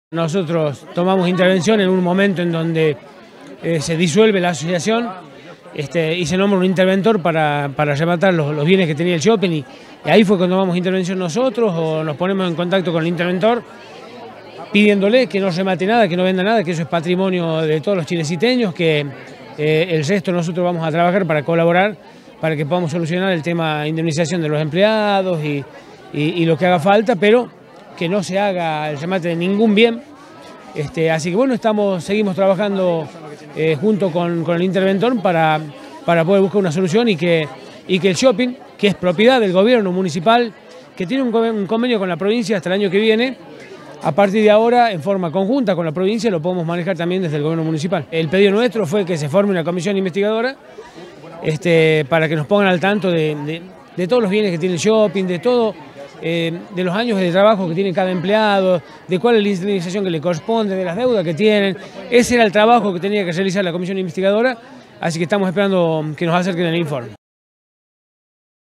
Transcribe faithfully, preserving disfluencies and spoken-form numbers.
Nosotros tomamos intervención en un momento en donde eh, se disuelve la asociación este, y se nombra un interventor para, para arrebatar los, los bienes que tenía el shopping y, y ahí fue cuando tomamos intervención nosotros o nos ponemos en contacto con el interventor pidiéndole que no remate nada, que no venda nada, que eso es patrimonio de todos los chileciteños, que eh, el resto nosotros vamos a trabajar para colaborar para que podamos solucionar el tema de indemnización de los empleados y, y, y lo que haga falta, pero que no se haga el remate de ningún bien. Este, así que bueno, estamos, seguimos trabajando eh, junto con, con el interventor para, para poder buscar una solución y que, y que el shopping, que es propiedad del gobierno municipal, que tiene un, un convenio con la provincia hasta el año que viene, a partir de ahora, en forma conjunta con la provincia, lo podemos manejar también desde el gobierno municipal. El pedido nuestro fue que se forme una comisión investigadora este, para que nos pongan al tanto de, de, de todos los bienes que tiene el shopping, de todo. Eh, de los años de trabajo que tiene cada empleado, de cuál es la indemnización que le corresponde, de las deudas que tienen. Ese era el trabajo que tenía que realizar la comisión investigadora, así que estamos esperando que nos acerquen el informe.